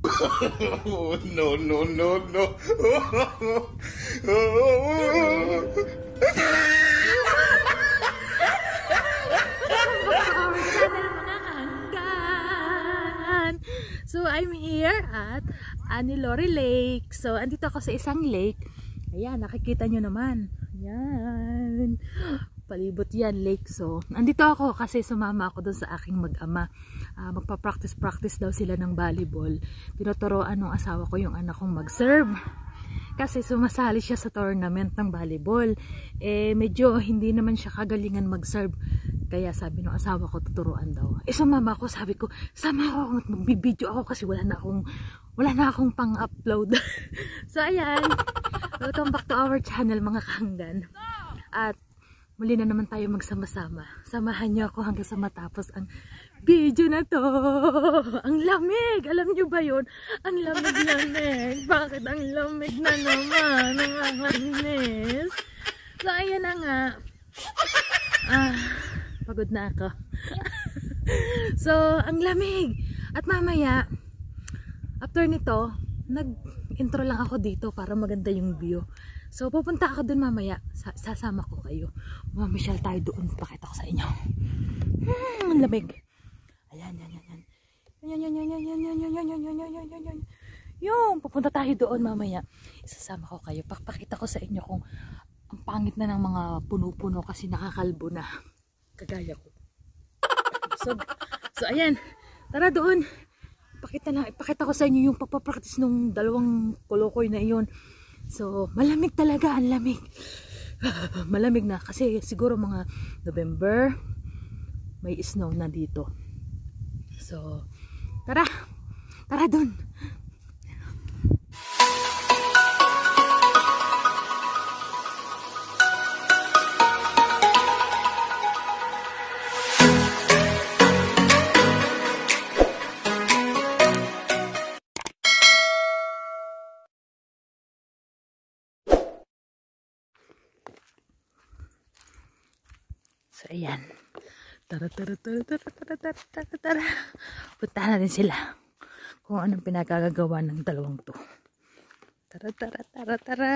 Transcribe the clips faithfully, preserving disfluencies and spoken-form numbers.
No, no, no, no. So, I'm here at Anilore Lake. So, andito ako sa isang lake. Ayan, nakikita nyo naman. Ayan. Palibot yan, lake. So, andito ako kasi sumama ako doon sa aking mag-ama. Uh, magpa-practice-practice daw sila ng volleyball. Tinuturoan ng asawa ko yung anak kong mag-serve. Kasi sumasali siya sa tournament ng volleyball. Eh, medyo hindi naman siya kagalingan mag-serve. Kaya sabi ng asawa ko, tuturuan daw. Eh, sumama ako, sabi ko, sama ako, magbibideo ako kasi wala na akong, wala na akong pang-upload. So, ayan. Welcome back to our channel, mga kahanggan. At, muli na naman tayo magsama-sama. Samahan niyo ako hanggang sa matapos ang video na to. Ang lamig! Alam niyo ba yun? Ang lamig-lamig. Bakit ang lamig na naman? Ang nakakainis. So, ayan na nga. Ah... Pagod na ako. So, ang lamig. At mamaya, after nito, nag-intro lang ako dito para maganda yung view. So, pupunta ako dun mamaya. Sa sasama ko kayo. Mamisyal tayo doon. Pakita ko sa inyo. Hmm, ang lamig. Ayan, yan, yan, yan. Yan, yan, yan, yan, yan, yan, yan, yan, yan, yan, yan, yan, yan. Yung, pupunta tayo doon mamaya. Isasama ko kayo. Pakita ko sa inyo kung ang pangit na ng mga puno-puno kasi nakakalbo na. Kagaya ko. So, so ayan. Tara doon. Pakita na, ipakita ko sa inyo yung pagpapractice nung dalawang kolokoy na iyon. So, malamig talaga, ang lamig. Malamig na kasi siguro mga November may snow na dito. So, tara. Tara doon. So, ayan. Tara, tara, tara, tara, tara, tara, tara, tara. Puntahan natin sila. Kung anong pinagagagawa ng dalawang to. Tara, tara, tara, tara.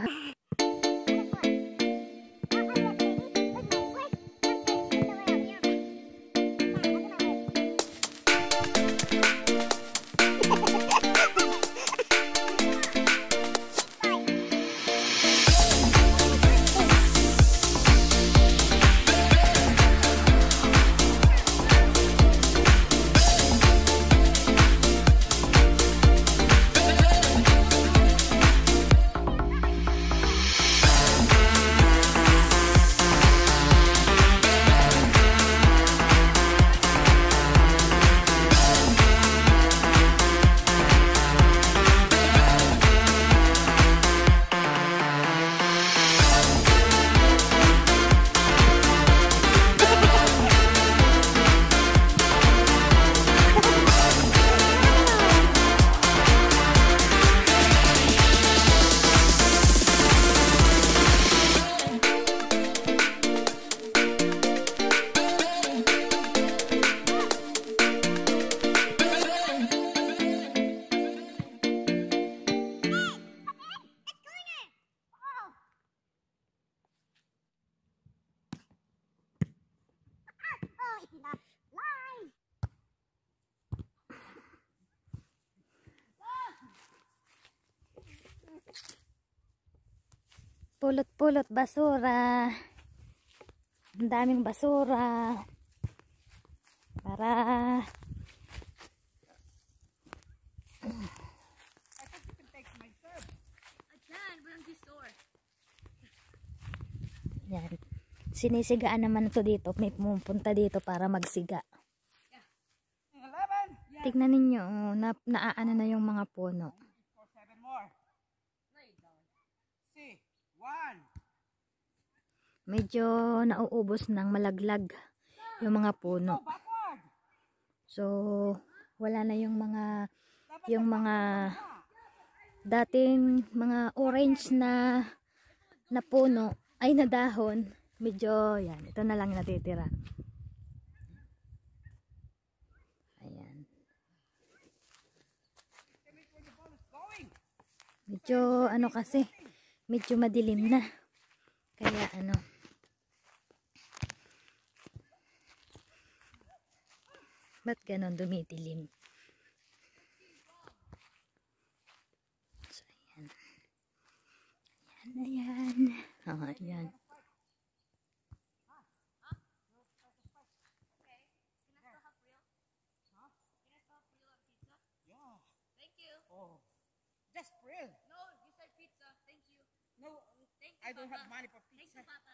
Pulot-pulot basura. Ang daming basura. Para yan. Sinisigaan naman ito dito. May pumunta dito para magsiga. Tignan ninyo, oh, na, naaano na yung mga puno. Medyo nauubos ng malaglag yung mga puno. So, wala na yung mga yung mga dating mga orange na na puno ay na dahon. Medyo yan, ito na lang natitira. Ayan. Medyo ano kasi, medyo madilim na. Kaya ano, ba't ganon dumidilim? So, ayan. Ayan, ayan. Oh, ayan. Just grill. No, you said pizza. Thank you. No, thank you, I don't Papa. Have money for pizza. Thank you, Papa.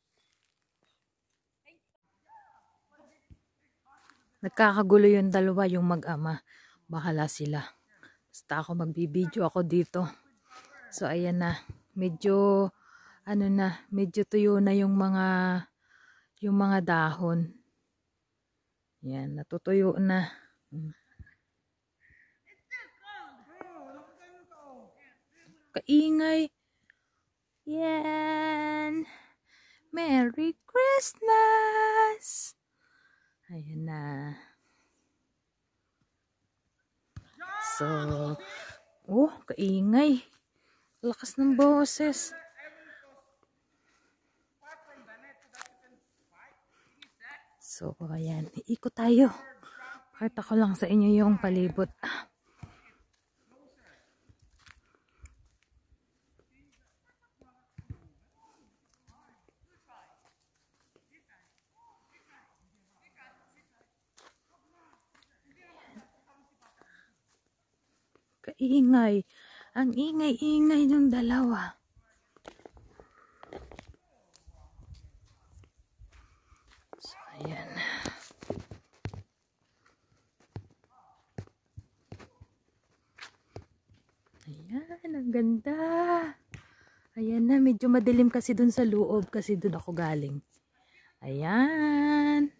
Nagkakagulo yung dalawa, yung mag-ama. Bahala sila. Basta ako magbibideo ako dito. So ayan na. Medyo ano na, medyo tuyo na yung mga yung mga dahon. Yan, natutuyo na. Kaingay. Yan. Merry Christmas. Ayan na. So, oh, kaingay. Lakas ng boses. So, ayan. Ikot tayo. Kahit ako lang sa inyo yung palibot. Kaingay. Ang ingay-ingay ng dalawa. So, ayan. Ayan, ang ganda. Ayan na, medyo madilim kasi dun sa loob kasi dun ako galing. Ayan.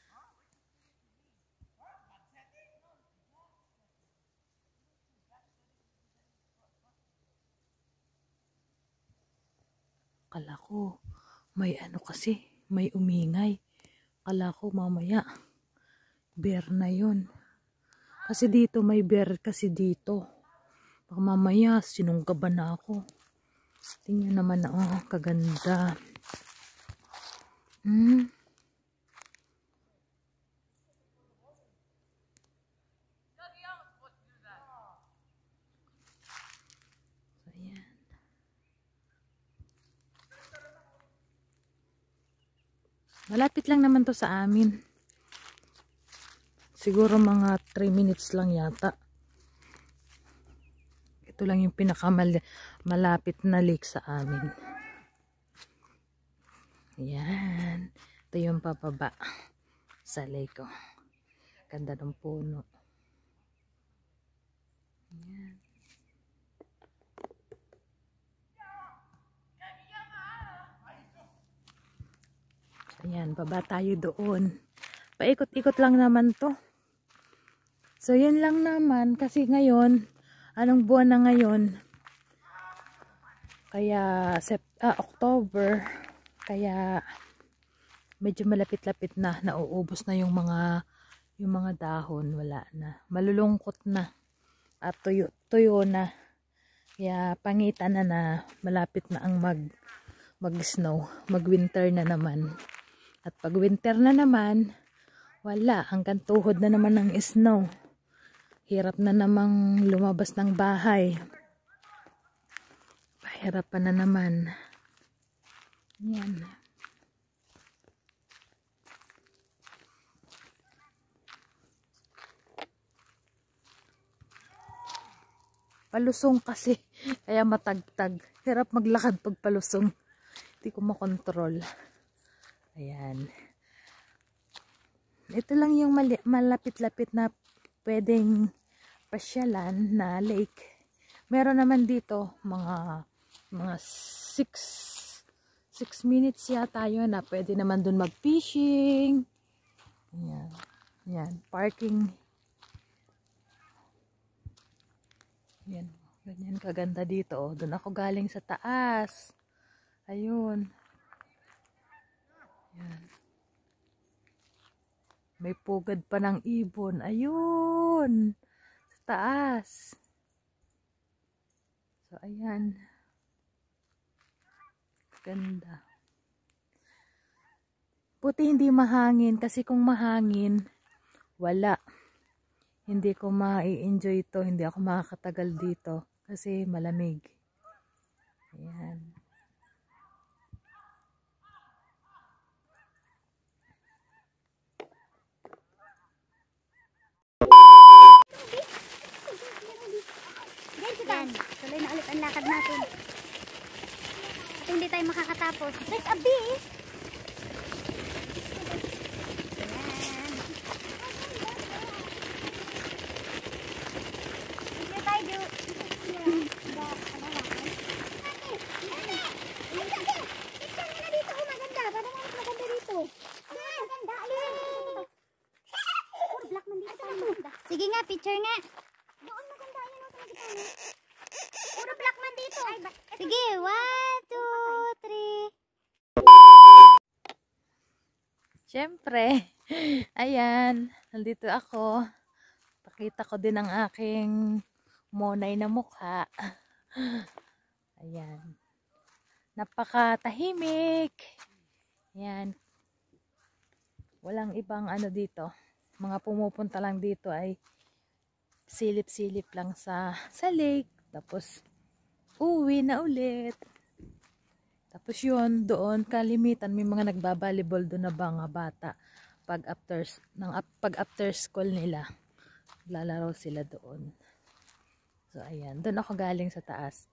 Kala ko, may ano kasi, may umingay. Kala ko mamaya, bear na yun. Kasi dito, may bear kasi dito. Baka mamaya, sinunggaban na ako. Tingnan naman na, oh, kaganda. Hmm. So, ayan. Malapit lang naman to sa amin. Siguro mga three minutes lang yata. Ito lang yung pinakamalapit na lake sa amin. Ayan. Ito yung papaba sa lake. Oh. Ganda ng puno. Ayan. Ayan, baba tayo doon. Paikot-ikot lang naman to. So, yun lang naman. Kasi ngayon, anong buwan na ngayon? Kaya, sep ah, October. Kaya, medyo malapit-lapit na. Nauubos na yung mga, yung mga dahon. Wala na. Malulungkot na. At tuyo, tuyo na. Kaya, pangitan na na. Malapit na ang mag, mag-snow. Mag-winter na naman. At pag winter na naman, wala, hanggang tuhod na naman ng snow. Hirap na namang lumabas ng bahay. Pahirapan na naman. Yan. Palusong kasi, kaya matagtag. Hirap maglakad pag palusong. Hindi ko makontrol. Ayan. Ito lang yung malapit-lapit na pwedeng pasyalan na lake. Meron naman dito mga mga six minutes yata yun na pwede naman dun mag-fishing. Ayan. Ayan. Parking. Ayan. Ganyan kaganda dito. Oh. Dun ako galing sa taas. Ayun. Ayan. May pugad pa ng ibon. Ayun. Sa taas. So, ayan. Ganda. Buti hindi mahangin kasi kung mahangin, wala. Hindi ko ma-enjoy ito. Hindi ako makakatagal dito kasi malamig. Ayan. Yan, tuloy na ulit ang lakad natin. At hindi tayo makakatapos. There's a bee! Yan. Hindi tayo do. Sige nga, picture nga. Doon maganda yan ako sa gitna. Puro black man dito. Sige, one, two, three. Siyempre, ayan, nandito ako. Pakita ko din ang aking monay na mukha. Ayan. Napakatahimik. Ayan. Walang ibang ano dito. Mga pumupunta lang dito ay silip-silip lang sa, sa lake. Tapos, uwi na ulit. Tapos yun, doon, kalimitan, may mga nagbabalibol doon na ba nga bata. Pag after, ng, pag after school nila, lalaro sila doon. So, ayan. Doon ako galing sa taas.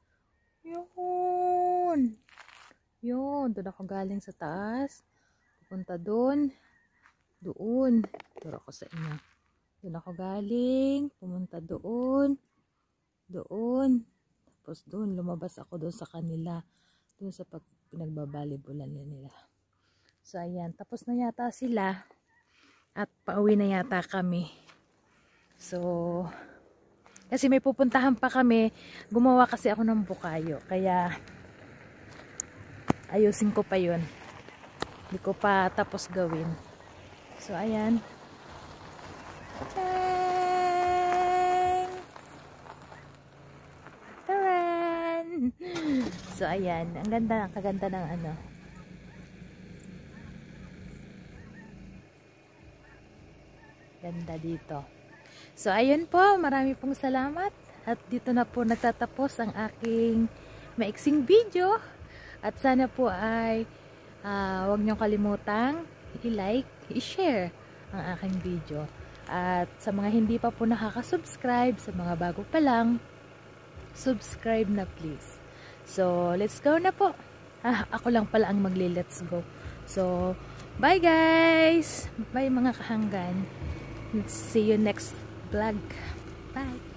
Yun. Yun. Doon ako galing sa taas. Pupunta doon. Doon. Turo ko sa inyo. Doon ako galing. Pumunta doon. Doon. Tapos doon. Lumabas ako doon sa kanila. Doon sa pag pinagbabalibulan nila. So, ayan. Tapos na yata sila. At pauwi na yata kami. So, kasi may pupuntahan pa kami. Gumawa kasi ako ng bukayo. Kaya, ayusin ko pa yun. Hindi ko pa tapos gawin. So, ayan. Tang! Taran! So, ayan. Ang ganda, ang kaganda ng ano. Ganda dito. So, ayun po. Marami pong salamat. At dito na po nagtatapos ang aking maiksing video. At sana po ay uh, huwag niyong kalimutang i-like, i-share ang aking video. At sa mga hindi pa po nakaka-subscribe, sa mga bago pa lang, subscribe na please. So, let's go na po. Ah, ako lang pala ang magli-let's go. So, bye guys! Bye mga kahanggan. Let's see you next vlog. Bye!